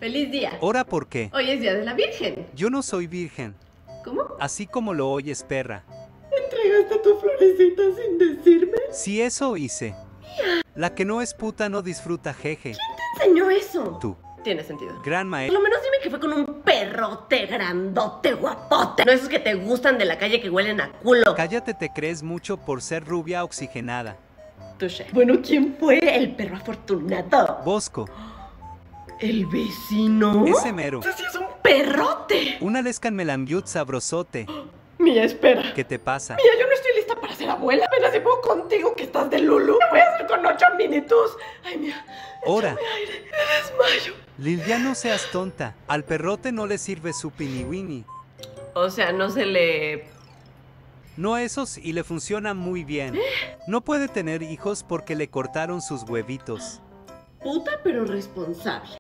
¡Feliz día! ¿Ora por qué? Hoy es Día de la Virgen. Yo no soy virgen, ¿Cómo? así como lo oyes, perra. ¿Entregaste tu florecita sin decirme? Si eso hice. La que no es puta no disfruta, jeje. ¿Te enseñó eso? Tú, Tiene sentido. gran Por maestro. lo menos dime que fue con un perrote grandote guapote. No esos que te gustan de la calle que huelen a culo. Cállate, te crees mucho por ser rubia oxigenada. Touché. Bueno, ¿quién fue el perro afortunado? Bosco, ¿El vecino? ese mero. ¡Ese sí es un perrote! Una lescan melambiut sabrosote. Mía, espera. ¿Qué te pasa? Mía, yo no estoy lista para ser abuela. Apenas si puedo contigo que estás de Lulu. ¿Qué voy a hacer con 8 minitus? Ay, mía. Ora. Échame aire. Me desmayo. Lilia, no seas tonta. Al perrote no le sirve su piniwini. O sea, no se le... No a esos y le funciona muy bien. No puede tener hijos porque le cortaron sus huevitos. Puta pero responsable.